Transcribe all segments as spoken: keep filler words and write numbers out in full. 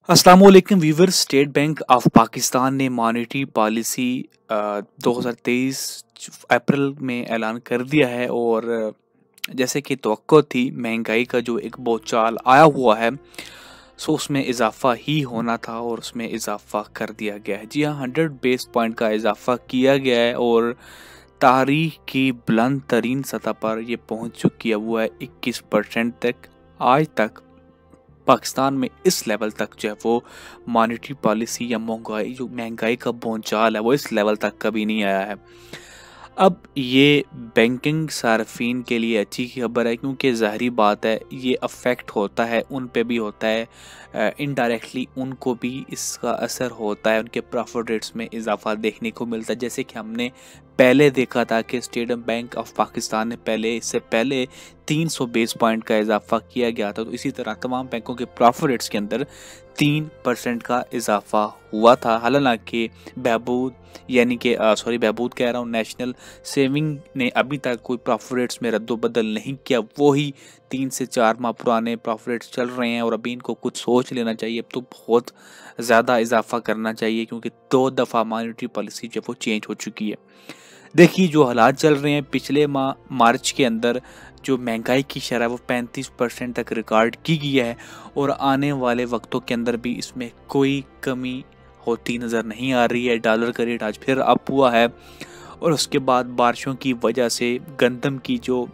अस्सलामुअलैकुम viewer. State Bank of Pakistan ने monetary policy दो हज़ार तेईस अप्रैल में ऐलान कर दिया है और जैसे कि तवक्को थी महंगाई का जो एक बोलचाल आया हुआ है सो उसमें इजाफा ही होना था और उसमें इजाफा कर दिया गया है। जी हाँ, हंड्रेड बेस पॉइंट का इजाफा किया गया है और तारीख की बुलंद तरीन सतह पर ये पहुंच चुकी है वो है इक्कीस परसेंट तक। आज तक पाकिस्तान में इस लेवल तक जो है वो मॉनेटरी पॉलिसी या महंगाई जो महंगाई का बोलचाल है वो इस लेवल तक कभी नहीं आया है। अब ये बैंकिंग सार्फिन के लिए अच्छी खबर है क्योंकि ज़ाहिरी बात है ये अफेक्ट होता है, उन पे भी होता है, इनडायरेक्टली उनको भी इसका असर होता है, उनके प्रॉफिट रेट्स में इजाफा देखने को मिलता है। जैसे कि हमने पहले देखा था कि स्टेट बैंक ऑफ पाकिस्तान ने पहले इससे पहले तीन सौ बेस पॉइंट का इजाफा किया गया था, तो इसी तरह तमाम बैंकों के प्रॉफिट रेट्स के अंदर तीन परसेंट का इजाफा हुआ था। हालांकि बहबूद यानी कि सॉरी बहबूद कह रहा हूँ नेशनल सेविंग ने अभी तक कोई प्रॉफिट रेट्स में रद्दोबदल नहीं किया, वो ही तीन से चार माह पुराने प्रॉफिट रेट्स चल रहे हैं और अभी इनको कुछ सोच लेना चाहिए। अब तो बहुत ज़्यादा इजाफा करना चाहिए क्योंकि दो दफ़ा मॉनेटरी पॉलिसी जो वो चेंज हो चुकी है। देखिए जो हालात चल रहे हैं, पिछले माह मार्च के अंदर जो महंगाई की शरह वो पैंतीस परसेंट तक रिकॉर्ड की गई है और आने वाले वक्तों के अंदर भी इसमें कोई कमी होती नज़र नहीं आ रही है। डॉलर का रेट आज फिर अप हुआ है और उसके बाद बारिशों की वजह से गंदम की जो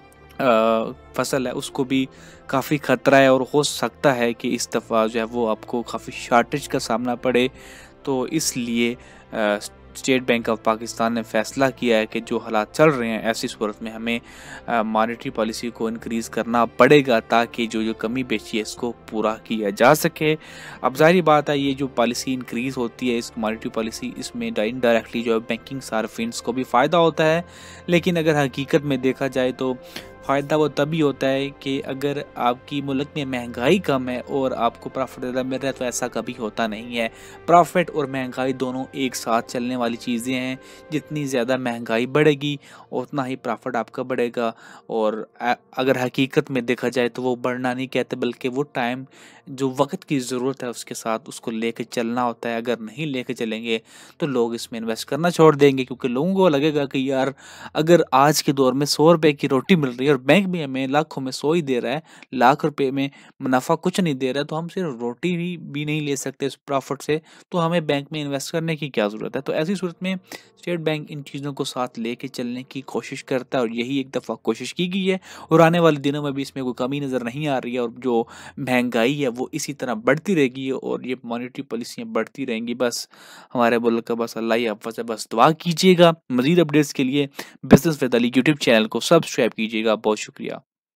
आ, फसल है उसको भी काफ़ी ख़तरा है और हो सकता है कि इस दफ़ा जो है वो आपको काफ़ी शॉर्टेज का सामना पड़े। तो इसलिए स्टेट बैंक ऑफ पाकिस्तान ने फैसला किया है कि जो हालात चल रहे हैं ऐसी सूरत में हमें मॉनेटरी पॉलिसी को इनक्रीज़ करना पड़ेगा ताकि जो जो कमी पेशी है इसको पूरा किया जा सके। अब ज़ाहिर बात है ये जो पॉलिसी इंक्रीज़ होती है इस मॉनेटरी पॉलिसी इसमें इनडायरेक्टली जो है बैंकिंग सार्फिन्स को भी फ़ायदा होता है, लेकिन अगर हकीकत में देखा जाए तो फ़ायदा वो तभी होता है कि अगर आपकी मुल्क में महंगाई कम है और आपको प्रॉफिट ज़्यादा मिल रहा है, तो ऐसा कभी होता नहीं है। प्रॉफिट और महंगाई दोनों एक साथ चलने वाली चीज़ें हैं। जितनी ज़्यादा महंगाई बढ़ेगी उतना ही प्रॉफिट आपका बढ़ेगा और अगर हकीकत में देखा जाए तो वो बढ़ना नहीं कहते बल्कि वो टाइम जो वक्त की ज़रूरत है उसके साथ उसको लेके चलना होता है। अगर नहीं लेके चलेंगे तो लोग इसमें इन्वेस्ट करना छोड़ देंगे क्योंकि लोगों को लगेगा कि यार अगर आज के दौर में सौ रुपये की रोटी मिल रही है और बैंक भी हमें लाखों में सौ ही दे रहा है, लाख रुपए में मुनाफा कुछ नहीं दे रहा है, तो हम सिर्फ रोटी भी, भी नहीं ले सकते इस प्रॉफिट से, तो हमें बैंक में इन्वेस्ट करने की क्या ज़रूरत है। तो ऐसी सूरत में स्टेट बैंक इन चीज़ों को साथ लेके चलने की कोशिश करता है और यही एक दफ़ा कोशिश की गई है और आने वाले दिनों में भी इसमें कोई कमी नज़र नहीं आ रही है और जो महंगाई है वो इसी तरह बढ़ती रहेगी और ये मॉनेटरी पॉलिसियाँ बढ़ती रहेंगी। बस हमारे मुल्क का बस अल्लाह ही हफ़्ज़ है, बस दुआ कीजिएगा। मज़ीद अपडेट्स के लिए business with Ali YouTube channel को सब्सक्राइब कीजिएगा। बहुत शुक्रिया।